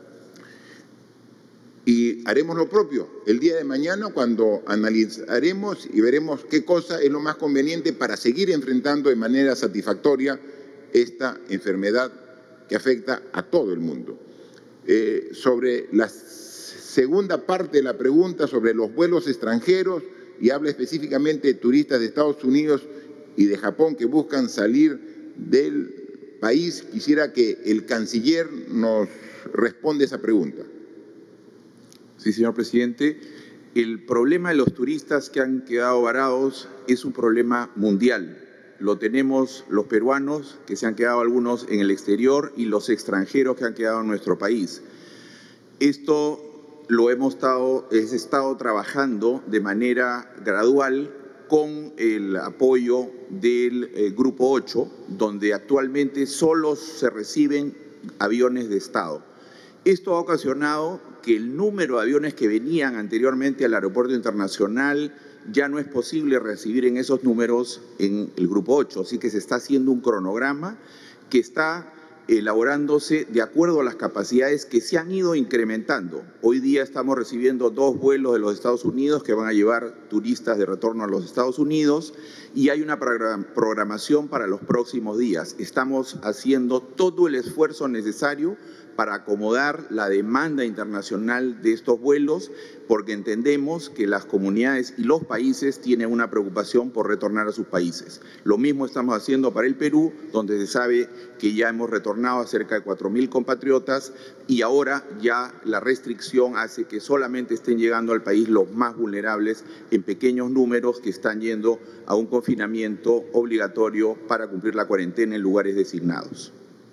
Y haremos lo propio el día de mañana, cuando analizaremos y veremos qué cosa es lo más conveniente para seguir enfrentando de manera satisfactoria esta enfermedad que afecta a todo el mundo. Eh, sobre la segunda parte de la pregunta, sobre los vuelos extranjeros, y habla específicamente de turistas de Estados Unidos y de Japón que buscan salir del país, quisiera que el canciller nos responda esa pregunta. Sí, señor presidente. El problema de los turistas que han quedado varados es un problema mundial. Lo tenemos los peruanos, que se han quedado algunos en el exterior, y los extranjeros que han quedado en nuestro país. Esto lo hemos estado, he estado trabajando de manera gradual con el apoyo del eh, Grupo ocho, donde actualmente solo se reciben aviones de Estado. Esto ha ocasionado que el número de aviones que venían anteriormente al aeropuerto internacional ya no es posible recibir en esos números en el Grupo ocho, así que se está haciendo un cronograma que está elaborándose de acuerdo a las capacidades que se han ido incrementando. Hoy día estamos recibiendo dos vuelos de los Estados Unidos que van a llevar turistas de retorno a los Estados Unidos, y hay una programación para los próximos días. Estamos haciendo todo el esfuerzo necesario para acomodar la demanda internacional de estos vuelos, porque entendemos que las comunidades y los países tienen una preocupación por retornar a sus países. Lo mismo estamos haciendo para el Perú, donde se sabe que ya hemos retornado a cerca de cuatro mil compatriotas, y ahora ya la restricción hace que solamente estén llegando al país los más vulnerables en pequeños números, que están yendo a un confinamiento obligatorio para cumplir la cuarentena en lugares designados.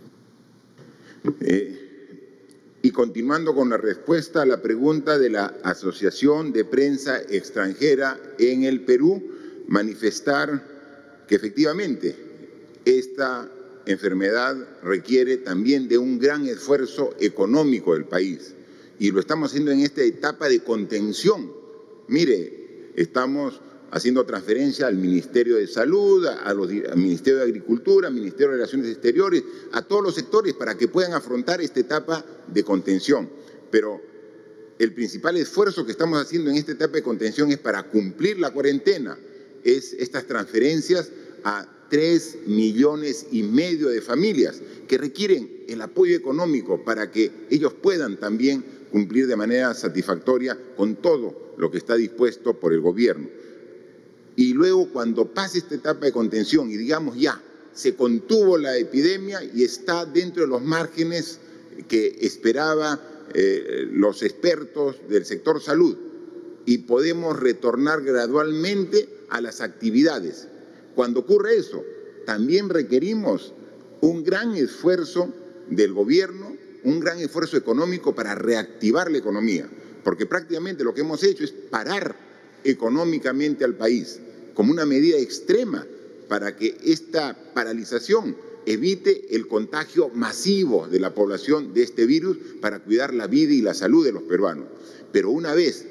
Eh, y continuando con la respuesta a la pregunta de la Asociación de Prensa Extranjera en el Perú, manifestar que efectivamente esta enfermedad requiere también de un gran esfuerzo económico del país, y lo estamos haciendo en esta etapa de contención. Mire, estamos haciendo transferencia al Ministerio de Salud, a los, al Ministerio de Agricultura, al Ministerio de Relaciones Exteriores, a todos los sectores para que puedan afrontar esta etapa de contención. Pero el principal esfuerzo que estamos haciendo en esta etapa de contención es para cumplir la cuarentena, es estas transferencias a tres millones y medio de familias que requieren el apoyo económico para que ellos puedan también cumplir de manera satisfactoria con todo lo que está dispuesto por el gobierno. Y luego, cuando pase esta etapa de contención y digamos ya, se contuvo la epidemia y está dentro de los márgenes que esperaban eh, los expertos del sector salud, y podemos retornar gradualmente a las actividades. Cuando ocurre eso, también requerimos un gran esfuerzo del gobierno, un gran esfuerzo económico para reactivar la economía, porque prácticamente lo que hemos hecho es parar económicamente al país como una medida extrema para que esta paralización evite el contagio masivo de la población de este virus para cuidar la vida y la salud de los peruanos. Pero una vez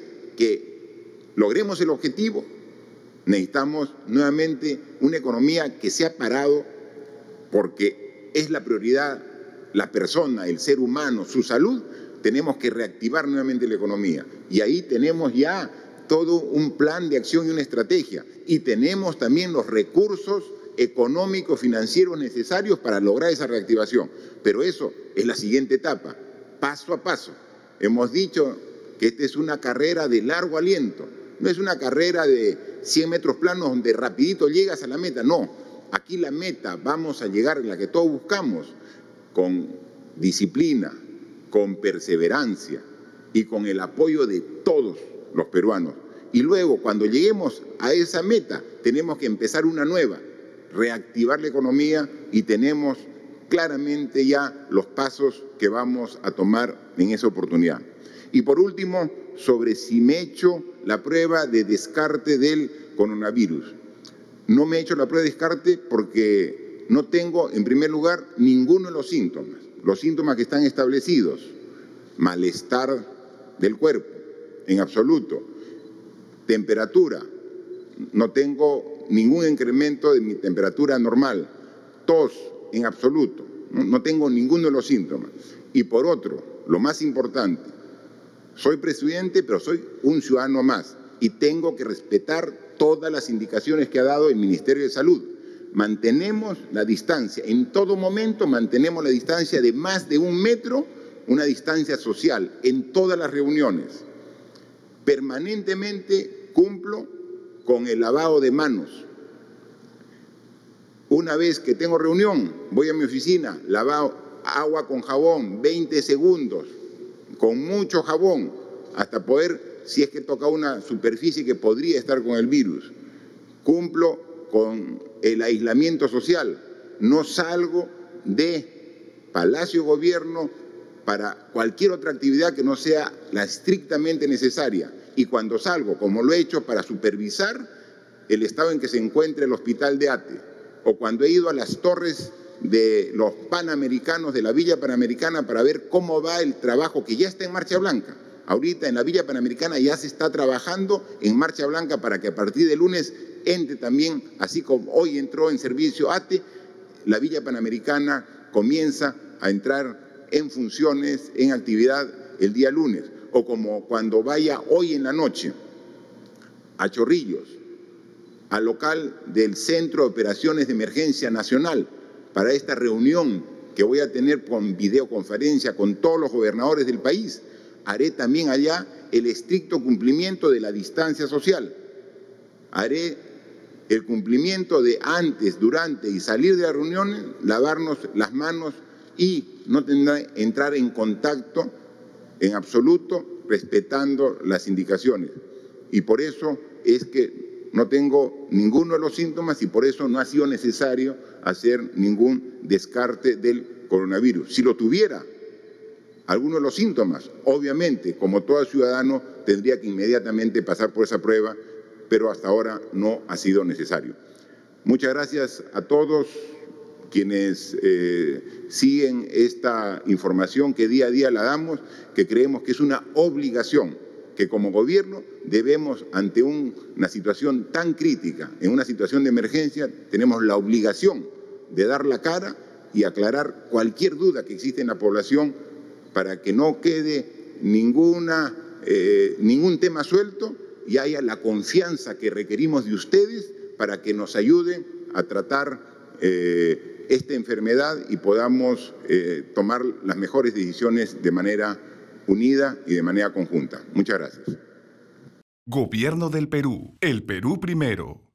que logremos el objetivo, necesitamos nuevamente una economía que se ha parado porque es la prioridad la persona, el ser humano, su salud. Tenemos que reactivar nuevamente la economía. Y ahí tenemos ya todo un plan de acción y una estrategia. Y tenemos también los recursos económicos, financieros necesarios para lograr esa reactivación. Pero eso es la siguiente etapa, paso a paso. Hemos dicho que esta es una carrera de largo aliento. No es una carrera de cien metros planos donde rapidito llegas a la meta. No, aquí la meta vamos a llegar, en la que todos buscamos, con disciplina, con perseverancia y con el apoyo de todos los peruanos. Y luego, cuando lleguemos a esa meta, tenemos que empezar una nueva, reactivar la economía, y tenemos claramente ya los pasos que vamos a tomar en esa oportunidad. Y por último, sobre si me he hecho la prueba de descarte del coronavirus. No me he hecho la prueba de descarte porque no tengo, en primer lugar, ninguno de los síntomas. Los síntomas que están establecidos: malestar del cuerpo, en absoluto. Temperatura, no tengo ningún incremento de mi temperatura normal. Tos, en absoluto, no, no tengo ninguno de los síntomas. Y por otro, lo más importante, soy presidente, pero soy un ciudadano más y tengo que respetar todas las indicaciones que ha dado el Ministerio de Salud. Mantenemos la distancia, en todo momento mantenemos la distancia de más de un metro, una distancia social, en todas las reuniones. Permanentemente cumplo con el lavado de manos. Una vez que tengo reunión, voy a mi oficina, lavado agua con jabón, veinte segundos, con mucho jabón, hasta poder, si es que toca una superficie que podría estar con el virus. Cumplo con el aislamiento social. No salgo de Palacio Gobierno para cualquier otra actividad que no sea la estrictamente necesaria. Y cuando salgo, como lo he hecho, para supervisar el estado en que se encuentra el hospital de Ate, o cuando he ido a las torres de los Panamericanos, de la Villa Panamericana, para ver cómo va el trabajo que ya está en marcha blanca. Ahorita en la Villa Panamericana ya se está trabajando en marcha blanca para que a partir de lunes entre también, así como hoy entró en servicio Ate, la Villa Panamericana comienza a entrar en funciones, en actividad el día lunes. O como cuando vaya hoy en la noche a Chorrillos, al local del Centro de Operaciones de Emergencia Nacional, para esta reunión que voy a tener con videoconferencia con todos los gobernadores del país, haré también allá el estricto cumplimiento de la distancia social. Haré el cumplimiento de antes, durante y salir de las reuniones, lavarnos las manos y no tendrá entrar en contacto en absoluto, respetando las indicaciones. Y por eso es que no tengo ninguno de los síntomas y por eso no ha sido necesario hacer ningún descarte del coronavirus. Si lo tuviera, alguno de los síntomas, obviamente, como todo ciudadano, tendría que inmediatamente pasar por esa prueba, pero hasta ahora no ha sido necesario. Muchas gracias a todos quienes eh, siguen esta información que día a día la damos, que creemos que es una obligación, que como gobierno debemos, ante un, una situación tan crítica, en una situación de emergencia, tenemos la obligación de dar la cara y aclarar cualquier duda que existe en la población para que no quede ninguna, eh, ningún tema suelto y haya la confianza que requerimos de ustedes para que nos ayuden a tratar eh, esta enfermedad y podamos eh, tomar las mejores decisiones de manera unida y de manera conjunta. Muchas gracias. Gobierno del Perú. El Perú primero.